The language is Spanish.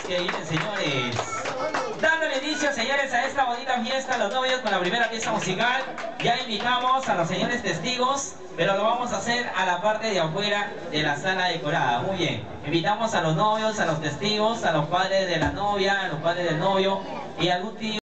Que bien, señores. Dándole inicio, señores, a esta bonita fiesta, los novios con la primera pieza musical. Ya invitamos a los señores testigos, pero lo vamos a hacer a la parte de afuera de la sala decorada. Muy bien. Invitamos a los novios, a los testigos, a los padres de la novia, a los padres del novio y algún tío.